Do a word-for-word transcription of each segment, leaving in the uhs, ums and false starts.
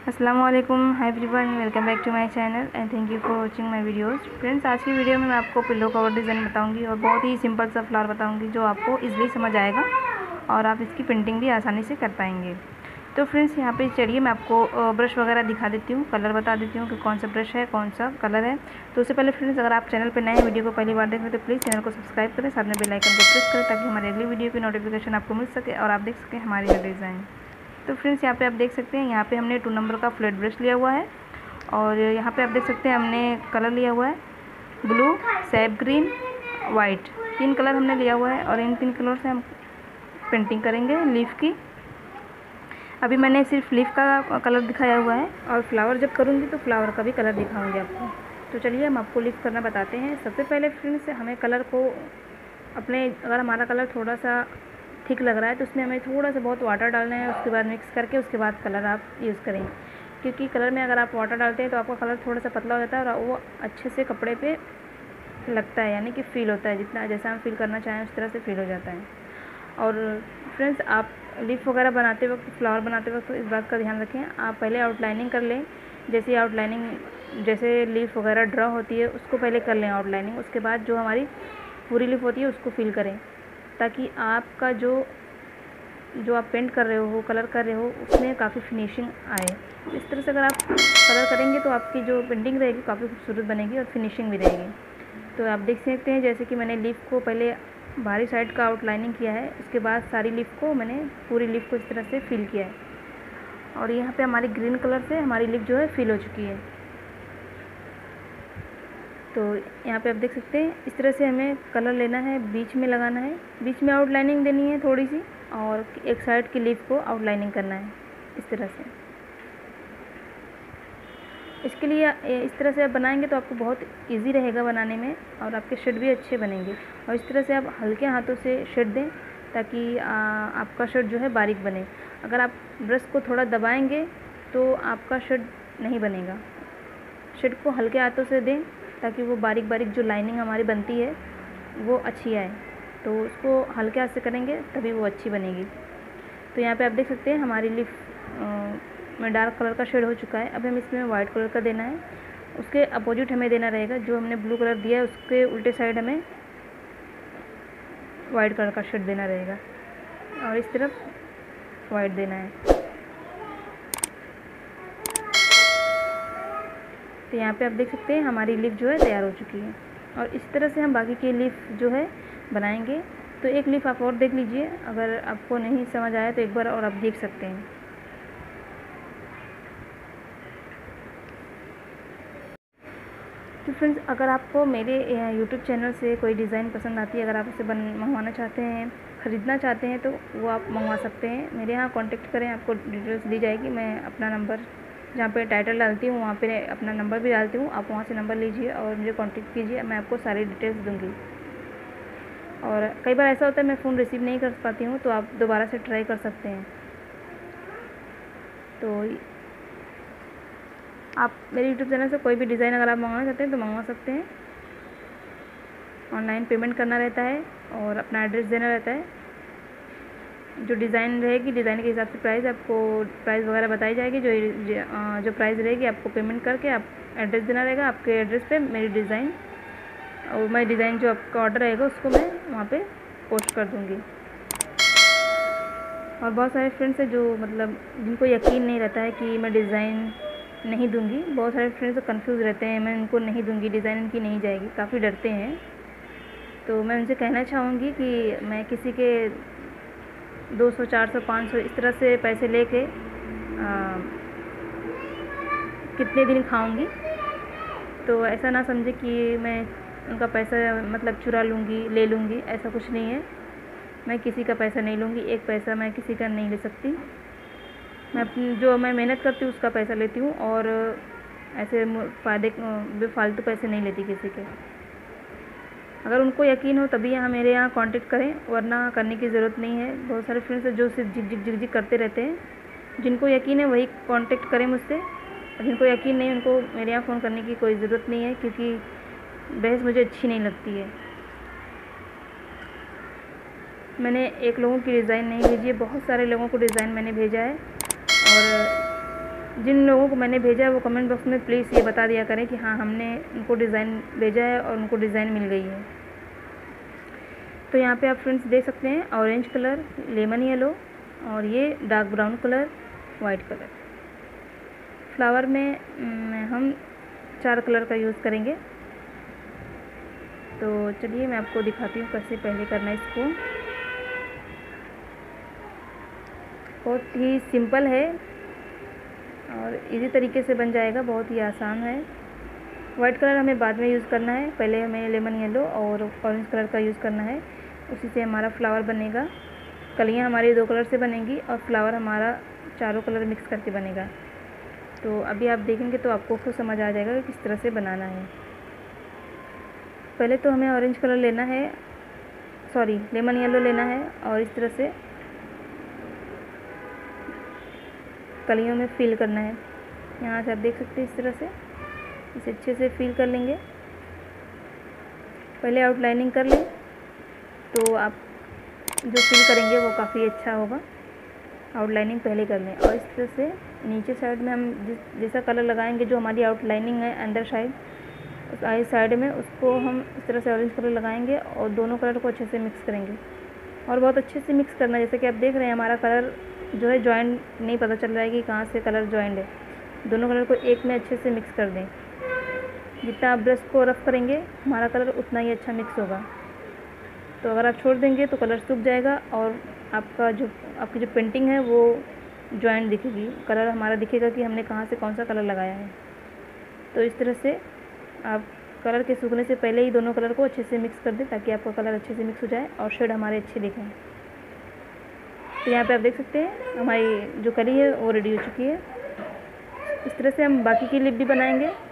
अस्सलाम वालेकुम, hi everyone, welcome back to my channel and thank you for watching my videos. Friends, आज की video में मैं आपको पिलो कवर डिज़ाइन बताऊंगी और बहुत ही सिंपल सा फ्लावर बताऊंगी जो आपको इजीली समझ आएगा और आप इसकी प्रिंटिंग भी आसानी से कर पाएंगे। तो फ्रेंड्स, यहाँ पे चलिए मैं आपको ब्रश वगैरह दिखा देती हूँ, कलर बता देती हूँ कि कौन सा ब्रश है, कौन सा कलर है। तो उससे पहले फ्रेंड्स, अगर आप चैनल पर नए हैं, वीडियो को पहली बार देख रहे हैं तो प्लीज़ चैनल को सब्सक्राइब करें, साथ में बेल आइकन को प्रेस करें ताकि हमारी अगली वीडियो की नोटिफिकेशन आपको मिल सके और आप देख सकें हमारी जो डिज़ाइन। तो फ्रेंड्स, यहाँ पे आप देख सकते हैं, यहाँ पे हमने टू नंबर का फ्लैट ब्रश लिया हुआ है और यहाँ पे आप देख सकते हैं हमने कलर लिया हुआ है ब्लू, सैप ग्रीन, वाइट, तीन कलर हमने लिया हुआ है और इन तीन कलर से हम पेंटिंग करेंगे लीफ की। अभी मैंने सिर्फ लीफ का कलर दिखाया हुआ है और फ्लावर जब करूँगी तो फ्लावर का भी कलर दिखाऊँगी आपको। तो चलिए हम आपको लीफ करना बताते हैं। सबसे पहले फ्रेंड्स, हमें कलर को अपने, अगर हमारा कलर थोड़ा सा थिक लग रहा है तो उसमें हमें थोड़ा सा बहुत वाटर डालना है, उसके बाद मिक्स करके उसके बाद कलर आप यूज़ करें, क्योंकि कलर में अगर आप वाटर डालते हैं तो आपका कलर थोड़ा सा पतला हो जाता है और वो अच्छे से कपड़े पे लगता है, यानी कि फ़ील होता है, जितना जैसा हम फील करना चाहें उस तरह से फील हो जाता है। और फ्रेंड्स, आप लीफ वगैरह बनाते वक्त, फ्लावर बनाते वक्त तो इस बात का ध्यान रखें, आप पहले आउटलाइनिंग कर लें। जैसे आउटलाइनिंग, जैसे लीफ वगैरह ड्रा होती है उसको पहले कर लें आउटलाइनिंग, उसके बाद जो हमारी पूरी लीफ होती है उसको फिल करें, ताकि आपका जो जो आप पेंट कर रहे हो, कलर कर रहे हो, उसमें काफ़ी फिनिशिंग आए। इस तरह से अगर आप कलर करेंगे तो आपकी जो पेंटिंग रहेगी काफ़ी खूबसूरत बनेगी और फिनिशिंग भी रहेगी। तो आप देख सकते हैं जैसे कि मैंने लीफ को पहले बाहरी साइड का आउटलाइनिंग किया है, उसके बाद सारी लीफ को मैंने पूरी लीफ को इस तरह से फिल किया है और यहाँ पे हमारी ग्रीन कलर से हमारी लीफ जो है फिल हो चुकी है। तो यहाँ पे आप देख सकते हैं इस तरह से हमें कलर लेना है, बीच में लगाना है, बीच में आउटलाइनिंग देनी है थोड़ी सी और एक साइड की लीफ को आउटलाइनिंग करना है इस तरह से। इसके लिए इस तरह से आप बनाएंगे तो आपको बहुत इजी रहेगा बनाने में और आपके शेड भी अच्छे बनेंगे। और इस तरह से आप हल्के हाथों से शेड दें ताकि आ, आपका शेड जो है बारीक बने। अगर आप ब्रश को थोड़ा दबाएंगे तो आपका शेड नहीं बनेगा। शेड को हल्के हाथों से दें ताकि वो बारीक बारीक जो लाइनिंग हमारी बनती है वो अच्छी आए। तो उसको हल्के हाथ से करेंगे तभी वो अच्छी बनेगी। तो यहाँ पे आप देख सकते हैं हमारी लीफ में डार्क कलर का शेड हो चुका है। अब हम इसमें वाइट कलर का देना है, उसके अपोजिट हमें देना रहेगा। जो हमने ब्लू कलर दिया है उसके उल्टे साइड हमें वाइट कलर का शेड देना रहेगा और इस तरफ वाइट देना है। तो यहाँ पे आप देख सकते हैं हमारी लीफ जो है तैयार हो चुकी है और इस तरह से हम बाकी की लीफ जो है बनाएंगे। तो एक लीफ आप और देख लीजिए, अगर आपको नहीं समझ आया तो एक बार और आप देख सकते हैं। तो फ्रेंड्स, अगर आपको मेरे यूट्यूब चैनल से कोई डिज़ाइन पसंद आती है, अगर आप उसे बन मंगवाना चाहते हैं, ख़रीदना चाहते हैं तो वो आप मंगवा सकते हैं। मेरे यहाँ कांटेक्ट करें, आपको डिटेल्स दी जाएगी। मैं अपना नंबर जहाँ पे टाइटल डालती हूँ वहाँ पे अपना नंबर भी डालती हूँ, आप वहाँ से नंबर लीजिए और मुझे कांटेक्ट कीजिए, मैं आपको सारी डिटेल्स दूँगी। और कई बार ऐसा होता है मैं फ़ोन रिसीव नहीं कर पाती हूँ तो आप दोबारा से ट्राई कर सकते हैं। तो आप मेरे यूट्यूब चैनल से कोई भी डिज़ाइन अगर आप मंगवाना चाहते हैं तो मंगवा सकते हैं। ऑनलाइन पेमेंट करना रहता है और अपना एड्रेस देना रहता है। जो डिज़ाइन रहेगी, डिज़ाइन के हिसाब से प्राइस, आपको प्राइस वगैरह बताई जाएगी। जो जो प्राइस रहेगी आपको पेमेंट करके आप एड्रेस देना रहेगा। आपके एड्रेस पे मेरी डिज़ाइन और मैं डिज़ाइन जो आपका ऑर्डर रहेगा उसको मैं वहाँ पे पोस्ट कर दूँगी। और बहुत सारे फ्रेंड्स हैं जो मतलब जिनको यकीन नहीं रहता है कि मैं डिज़ाइन नहीं दूंगी। बहुत सारे फ्रेंड्स कंफ्यूज रहते हैं, मैं उनको नहीं दूंगी डिज़ाइन, इनकी नहीं जाएगी, काफ़ी डरते हैं। तो मैं उनसे कहना चाहूँगी कि मैं किसी के दो सौ, चार सौ, पाँच सौ इस तरह से पैसे लेके कितने दिन खाऊंगी। तो ऐसा ना समझे कि मैं उनका पैसा मतलब चुरा लूँगी, ले लूँगी, ऐसा कुछ नहीं है। मैं किसी का पैसा नहीं लूँगी, एक पैसा मैं किसी का नहीं ले सकती। मैं अपनी जो मैं मेहनत करती हूँ उसका पैसा लेती हूँ और ऐसे फ़ायदे बेफालतू पैसे नहीं लेती किसी के। अगर उनको यकीन हो तभी यहाँ मेरे यहाँ कांटेक्ट करें, वरना करने की ज़रूरत नहीं है। बहुत सारे फ्रेंड्स जो सिर्फ झिक झिक झिक झिक करते रहते हैं, जिनको यकीन है वही कांटेक्ट करें मुझसे, और जिनको यकीन नहीं उनको मेरे यहाँ फ़ोन करने की कोई ज़रूरत नहीं है, क्योंकि बहस मुझे अच्छी नहीं लगती है। मैंने एक लोगों की डिज़ाइन नहीं भेजी है, बहुत सारे लोगों को डिज़ाइन मैंने भेजा है और जिन लोगों को मैंने भेजा है वो कमेंट बॉक्स में प्लीज़ ये बता दिया करें कि हाँ हमने उनको डिज़ाइन भेजा है और उनको डिज़ाइन मिल गई है। तो यहाँ पे आप फ्रेंड्स देख सकते हैं ऑरेंज कलर, लेमन येलो और ये dark brown colour, white colour. Flower में हम चार कलर का यूज़ करेंगे। तो चलिए मैं आपको दिखाती हूँ कैसे पहले करना है इसको। बहुत ही सिंपल है और इजी तरीके से बन जाएगा, बहुत ही आसान है। वाइट कलर हमें बाद में यूज़ करना है, पहले हमें लेमन येलो और ऑरेंज कलर का यूज़ करना है, उसी से हमारा फ्लावर बनेगा। कलियाँ हमारी दो कलर से बनेंगी और फ्लावर हमारा चारों कलर मिक्स करके बनेगा। तो अभी आप देखेंगे तो आपको खुद समझ आ जाएगा कि किस तरह से बनाना है। पहले तो हमें ऑरेंज कलर लेना है, सॉरी लेमन येलो लेना है और इस तरह से कलियों में फिल करना है। यहाँ से आप देख सकते हैं इस तरह से इसे अच्छे से फिल कर लेंगे। पहले आउटलाइनिंग कर लें तो आप जो फिल करेंगे वो काफ़ी अच्छा होगा। आउटलाइनिंग पहले कर लें और इस तरह से नीचे साइड में हम जिस जैसा कलर लगाएंगे, जो हमारी आउटलाइनिंग है अंदर साइड उस आई साइड में, उसको हम इस तरह से ऑरेंज कलर लगाएंगे और दोनों कलर को अच्छे से मिक्स करेंगे और बहुत अच्छे से मिक्स करना है। जैसे कि आप देख रहे हैं हमारा कलर जो है जॉइंट नहीं पता चल रहा है कि कहाँ से कलर जॉइंट है। दोनों कलर को एक में अच्छे से मिक्स कर दें। जितना आप ब्रश को रफ़ करेंगे हमारा कलर उतना ही अच्छा मिक्स होगा। तो अगर आप छोड़ देंगे तो कलर सूख जाएगा और आपका जो आपकी जो पेंटिंग है वो जॉइंट दिखेगी, कलर हमारा दिखेगा कि हमने कहाँ से कौन सा कलर लगाया है। तो इस तरह से आप कलर के सूखने से पहले ही दोनों कलर को अच्छे से मिक्स कर दें ताकि आपका कलर अच्छे से मिक्स हो जाए और शेड हमारे अच्छे दिखें। तो यहाँ पे आप देख सकते हैं हमारी जो कली है वो रेडी हो चुकी है। इस तरह से हम बाकी की लिप भी बनाएंगे।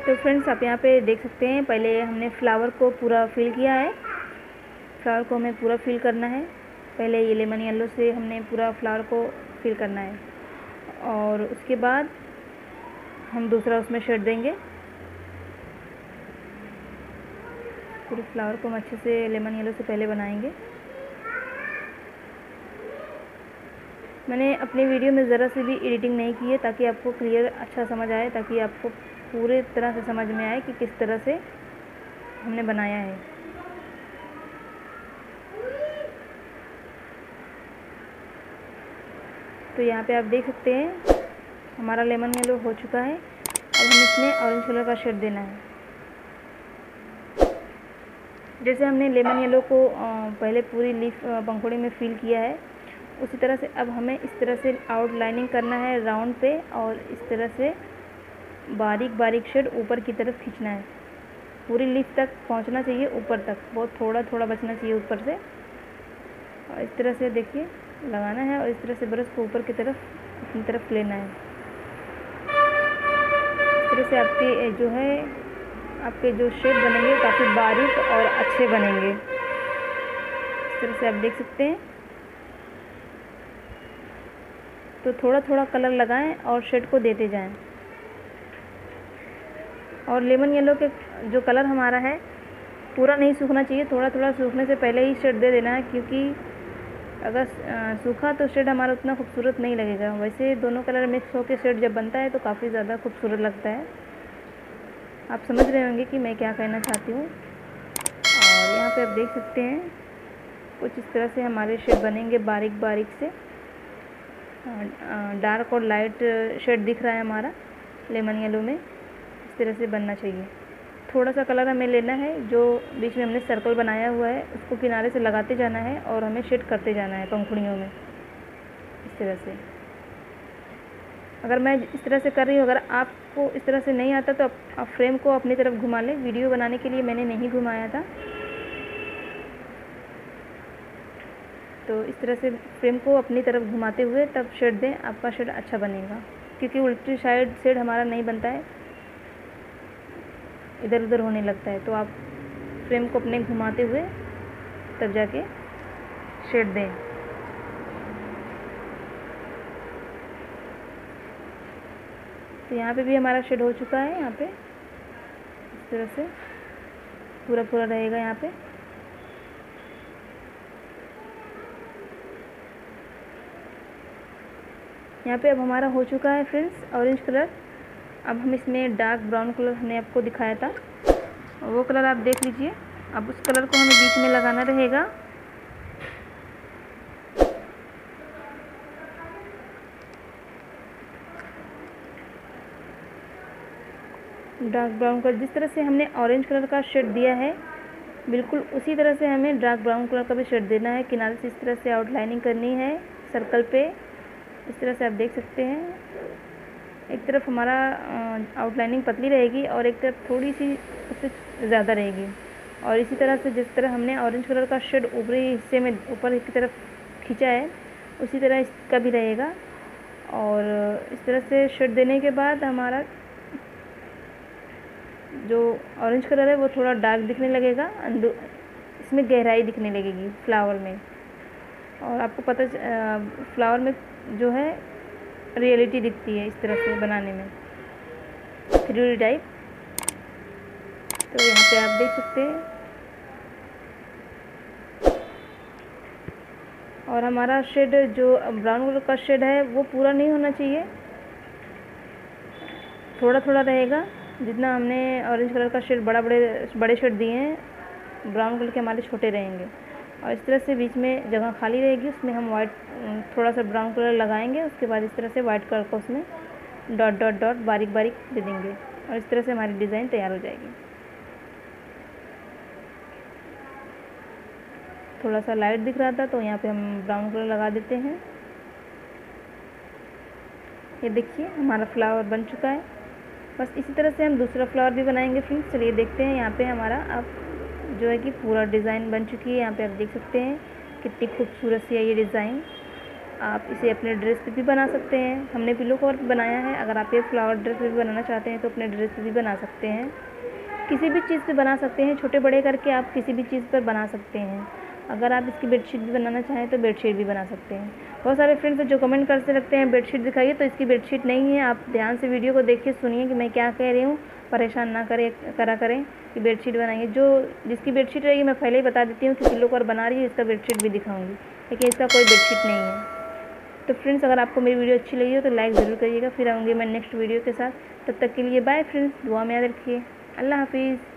तो फ्रेंड्स आप यहाँ पे देख सकते हैं, पहले हमने फ्लावर को पूरा फिल किया है। फ्लावर को हमें पूरा फिल करना है। पहले ये लेमन येलो से हमने पूरा फ्लावर को फिल करना है और उसके बाद हम दूसरा उसमें शेड देंगे। पूरे फ्लावर को हम अच्छे से लेमन येलो से पहले बनाएंगे। मैंने अपने वीडियो में ज़रा से भी एडिटिंग नहीं की है ताकि आपको क्लियर अच्छा समझ आए, ताकि आपको पूरे तरह से समझ में आए कि किस तरह से हमने बनाया है। तो यहाँ पे आप देख सकते हैं हमारा लेमन येलो हो चुका है। अब हम इसमें ऑरेंज कलर का शेड देना है। जैसे हमने लेमन येलो को पहले पूरी लीफ पंखुड़ी में फिल किया है, उसी तरह से अब हमें इस तरह से आउटलाइनिंग करना है राउंड पे, और इस तरह से बारीक बारीक शेड ऊपर की तरफ खींचना है। पूरी लीफ तक पहुंचना चाहिए, ऊपर तक, बहुत थोड़ा थोड़ा बचना चाहिए ऊपर से। और इस तरह से देखिए लगाना है और इस तरह से ब्रश को ऊपर की तरफ अपनी तरफ लेना है। इस तरह से आपके जो है आपके जो शेड बनेंगे काफ़ी बारीक और अच्छे बनेंगे। इस तरह से आप देख सकते हैं। तो थोड़ा थोड़ा कलर लगाएं और शेड को देते जाएं। और लेमन येलो के जो कलर हमारा है पूरा नहीं सूखना चाहिए, थोड़ा थोड़ा सूखने से पहले ही शेड दे देना है, क्योंकि अगर सूखा तो शेड हमारा उतना खूबसूरत नहीं लगेगा। वैसे दोनों कलर मिक्स होकर शेड जब बनता है तो काफ़ी ज़्यादा खूबसूरत लगता है। आप समझ रहे होंगे कि मैं क्या कहना चाहती हूँ। और यहाँ पे आप देख सकते हैं कुछ इस तरह से हमारे शेड बनेंगे बारीक बारीक से। डार्क और लाइट शेड दिख रहा है हमारा लेमन येलो में, इस तरह से बनना चाहिए। थोड़ा सा कलर हमें लेना है, जो बीच में हमने सर्कल बनाया हुआ है उसको किनारे से लगाते जाना है और हमें शेड करते जाना है पंखुड़ियों में, इस तरह से। अगर मैं इस तरह से कर रही हूँ, अगर आपको इस तरह से नहीं आता तो आप फ्रेम को अपनी तरफ घुमा लें। वीडियो बनाने के लिए मैंने नहीं घुमाया था। तो इस तरह से फ्रेम को अपनी तरफ घुमाते हुए तब शेड दें, आपका शेड अच्छा बनेगा। क्योंकि उल्टी साइड शेड हमारा नहीं बनता है, इधर उधर होने लगता है। तो आप फ्रेम को अपने घुमाते हुए तब जाके शेड दें। तो यहाँ पे भी हमारा शेड हो चुका है। यहाँ पे इस तरह से पूरा पूरा रहेगा यहाँ पे। यहाँ पे अब हमारा हो चुका है फ्रेंड्स ऑरेंज कलर। अब हम इसमें डार्क ब्राउन कलर हमने आपको दिखाया था, वो कलर आप देख लीजिए। अब उस कलर को हमें बीच में लगाना रहेगा। डार्क ब्राउन कलर, जिस तरह से हमने ऑरेंज कलर का शेड दिया है बिल्कुल उसी तरह से हमें डार्क ब्राउन कलर का भी शेड देना है। किनारे से इस तरह से आउटलाइनिंग करनी है सर्कल पे, इस तरह से आप देख सकते हैं। एक तरफ हमारा आउटलाइनिंग पतली रहेगी और एक तरफ थोड़ी सी उससे ज़्यादा रहेगी। और इसी तरह से जिस तरह हमने ऑरेंज कलर का शेड ऊपरी हिस्से में ऊपर की तरफ खींचा है, उसी तरह इसका भी रहेगा। और इस तरह से शेड देने के बाद हमारा जो ऑरेंज कलर है वो थोड़ा डार्क दिखने लगेगा, अंदर इसमें गहराई दिखने लगेगी फ्लावर में। और आपको पता फ्लावर में जो है रियलिटी दिखती है इस तरह से बनाने में, थ्री डी टाइप। तो यहाँ पे आप देख सकते हैं। और हमारा शेड जो ब्राउन कलर का शेड है वो पूरा नहीं होना चाहिए, थोड़ा थोड़ा रहेगा। जितना हमने ऑरेंज कलर का शेड बड़ा बड़े बड़े शेड दिए हैं, ब्राउन कलर के हमारे छोटे रहेंगे। और इस तरह से बीच में जगह खाली रहेगी, उसमें हम वाइट थोड़ा सा ब्राउन कलर लगाएंगे। उसके बाद इस तरह से वाइट कलर को उसमें डॉट डॉट डॉट बारीक बारीक दे देंगे और इस तरह से हमारी डिज़ाइन तैयार हो जाएगी। थोड़ा सा लाइट दिख रहा था तो यहाँ पे हम ब्राउन कलर लगा देते हैं। ये देखिए हमारा फ्लावर बन चुका है। बस इसी तरह से हम दूसरा फ्लावर भी बनाएंगे फ्रेंड्स। चलिए देखते हैं। यहाँ पे हमारा अब जो है कि पूरा डिज़ाइन बन चुकी है। यहाँ पे आप देख सकते हैं कितनी खूबसूरत सी है ये डिज़ाइन। आप इसे अपने ड्रेस पे भी बना सकते हैं। हमने पिलो कवर पे बनाया है, अगर आप ये फ्लावर ड्रेस पे भी बनाना चाहते हैं तो अपने ड्रेस पे भी बना सकते हैं। किसी भी चीज़ पे बना सकते हैं, छोटे बड़े करके आप किसी भी चीज़ पर बना सकते हैं। अगर आप इसकी बेडशीट भी बनाना चाहें तो बेडशीट भी बना सकते हैं। बहुत सारे फ्रेंड्स जो कमेंट करते लगते हैं बेडशीट दिखाइए, तो इसकी बेडशीट नहीं है। आप ध्यान से वीडियो को देखिए, सुनिए कि मैं क्या कह रही हूँ, परेशान ना करें करा करें कि बेडशीट बनाइए। जो जिसकी बेडशीट रहेगी मैं पहले ही बता देती हूँ कि पिलो कवर बना रही है, इसका बेडशीट भी दिखाऊँगी, लेकिन इसका कोई बेडशीट नहीं है। तो फ्रेंड्स, अगर आपको मेरी वीडियो अच्छी लगी हो तो लाइक ज़रूर करिएगा। फिर आऊँगी मैं नेक्स्ट वीडियो के साथ। तब तक के लिए बाय फ्रेंड्स, दुआ में याद रखिए। अल्लाह हाफिज़।